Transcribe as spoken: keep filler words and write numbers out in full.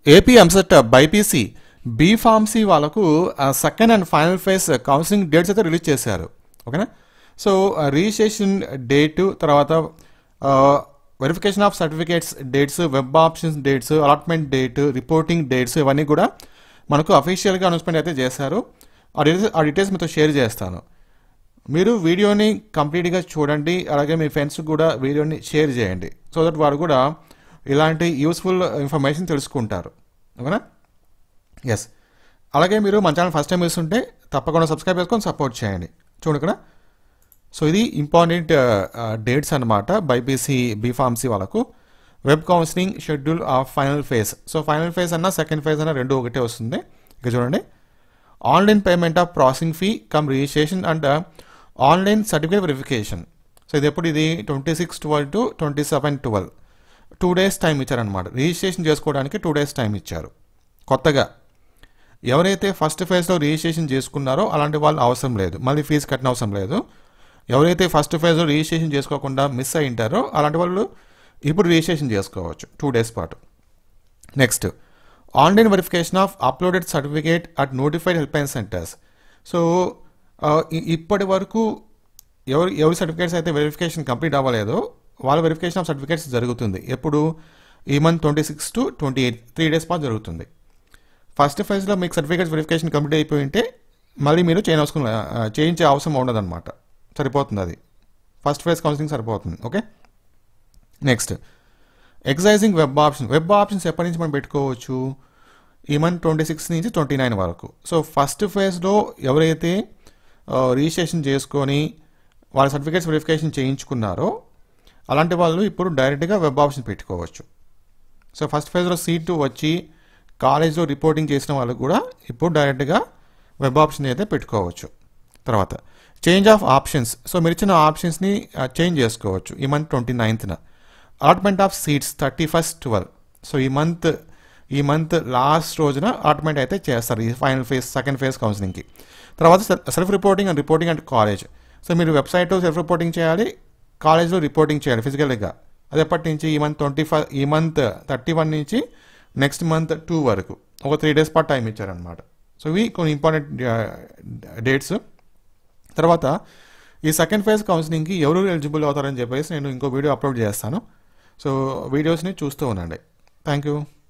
AP EAMCET BiPC B pharmacy వాళ్ళకు second and final phase counselling dates అయితే release చేశారు. ఓకేనా. సో రిజిస్ట్రేషన్ డేటు, తర్వాత verification of certificates dates, web options dates, allotment date, reporting dates ఇవన్నీ కూడా మనకు అఫీషియల్గా అనౌన్స్మెంట్ అయితే చేశారు. ఆ డీటెయిల్స్ ఆ డీటెయిల్స్ మీతో షేర్ చేస్తాను. మీరు వీడియోని కంప్లీట్గా చూడండి, అలాగే మీ ఫ్రెండ్స్ కూడా వీడియోని షేర్ చేయండి, సో దట్ వారు కూడా ఇలాంటి యూస్ఫుల్ ఇన్ఫర్మేషన్ తెలుసుకుంటారు. ఓకేనా. ఎస్, అలాగే మీరు మన ఛానల్ ఫస్ట్ టైం చూస్తుంటే తప్పకుండా సబ్స్క్రైబ్ చేసుకొని సపోర్ట్ చేయండి. చూడండి ఇక్కడ. సో ఇది ఇంపార్టెంట్ డేట్స్ అనమాట బైపీసీ బీఫార్మసీ వాళ్ళకు. Web counselling schedule of final phase. So final phase అన్న సెకండ్ ఫేజ్ అన్న రెండు ఒకటే వస్తుంది. ఇక చూడండి, online payment of processing fee cum registration and online certificate verification. So ఇది ఎప్పుడు, ఇది twenty six twelve to twenty seven twelve two days time ఇచ్చారనమాట. రిజిస్ట్రేషన్ చేసుకోవడానికి టూ డేస్ టైం ఇచ్చారు. కొత్తగా ఎవరైతే ఫస్ట్ ఫేజ్లో రిజిస్ట్రేషన్ చేసుకున్నారో అలాంటి వాళ్ళు అవసరం లేదు, మళ్ళీ ఫీజు కట్టిన అవసరం లేదు. ఎవరైతే ఫస్ట్ ఫేజ్లో రిజిస్ట్రేషన్ చేసుకోకుండా మిస్ అయి ఉంటారో అలాంటి వాళ్ళు ఇప్పుడు రిజిస్ట్రేషన్ చేసుకోవచ్చు టూ డేస్ పాటు. Next, online verification of uploaded certificate at notified help line centres. So ఇప్పటి వరకు ఎవరు ఎవరి సర్టిఫికేట్స్ అయితే వెరిఫికేషన్ కంప్లీట్ అవ్వలేదో వాళ్ళ వెరిఫికేషన్ ఆఫ్ సర్టిఫికేట్స్ జరుగుతుంది. ఎప్పుడు, ఈ month twenty six to twenty eight three days పాటు జరుగుతుంది. ఫస్ట్ ఫేజ్లో మీకు సర్టిఫికేట్స్ వెరిఫికేషన్ కంప్లీట్ అయిపోయి ఉంటే మళ్ళీ మీరు చేంజ్ అవసరం చేయించే అవసరం ఉండదన్నమాట. సరిపోతుంది, అది ఫస్ట్ ఫేజ్ కౌన్సిలింగ్ సరిపోతుంది. Okay. Next, existing web option. Web options ఎప్పటి నుంచి మనం పెట్టుకోవచ్చు, ఈ మంత్ ట్వంటీ సిక్స్ నుంచి ట్వంటీ నైన్ వరకు. సో ఫస్ట్ ఫేజ్లో ఎవరైతే రిజిస్ట్రేషన్ చేసుకొని వాళ్ళ సర్టిఫికేట్స్ వెరిఫికేషన్ చేయించుకున్నారో అలాంటి వాళ్ళు ఇప్పుడు డైరెక్ట్గా వెబ్ ఆప్షన్ పెట్టుకోవచ్చు. సో ఫస్ట్ ఫేజ్లో సీటు వచ్చి కాలేజ్లో రిపోర్టింగ్ చేసిన వాళ్ళు కూడా ఇప్పుడు డైరెక్ట్గా వెబ్ ఆప్షన్ అయితే పెట్టుకోవచ్చు. తర్వాత చేంజ్ ఆఫ్ ఆప్షన్స్. సో మీరు ఇచ్చిన ఆప్షన్స్ని చేంజ్ చేసుకోవచ్చు ఈ మంత్ ట్వంటీ నైన్త్న. Allotment of seats thirty first twelve. So ఈ మంత్ ఈ మంత్ లాస్ట్ రోజున అలాట్మెంట్ అయితే చేస్తారు ఈ ఫైనల్ ఫేజ్ సెకండ్ ఫేజ్ కౌన్సిలింగ్కి. తర్వాత self reporting and reporting and college. So మీరు వెబ్సైట్లో సెల్ఫ్ రిపోర్టింగ్ చేయాలి, కాలేజ్లో రిపోర్టింగ్ చేయాలి ఫిజికల్గా. అది ఎప్పటి నుంచి, ఈ మంత్ ట్వంటీ ఫైవ్ ఈ మంత్ థర్టీ వన్ నుంచి నెక్స్ట్ మంత్ టూ వరకు ఒక త్రీ డేస్ పాటు టైం ఇచ్చారనమాట. సో ఇవి కొన్ని ఇంపార్టెంట్ డేట్స్. తర్వాత ఈ సెకండ్ ఫేజ్ కౌన్సిలింగ్కి ఎవరు ఎలిజిబుల్ అవుతారని చెప్పేసి నేను ఇంకో వీడియో అప్లోడ్ చేస్తాను. సో వీడియోస్ని చూస్తూ ఉండండి. Thank you.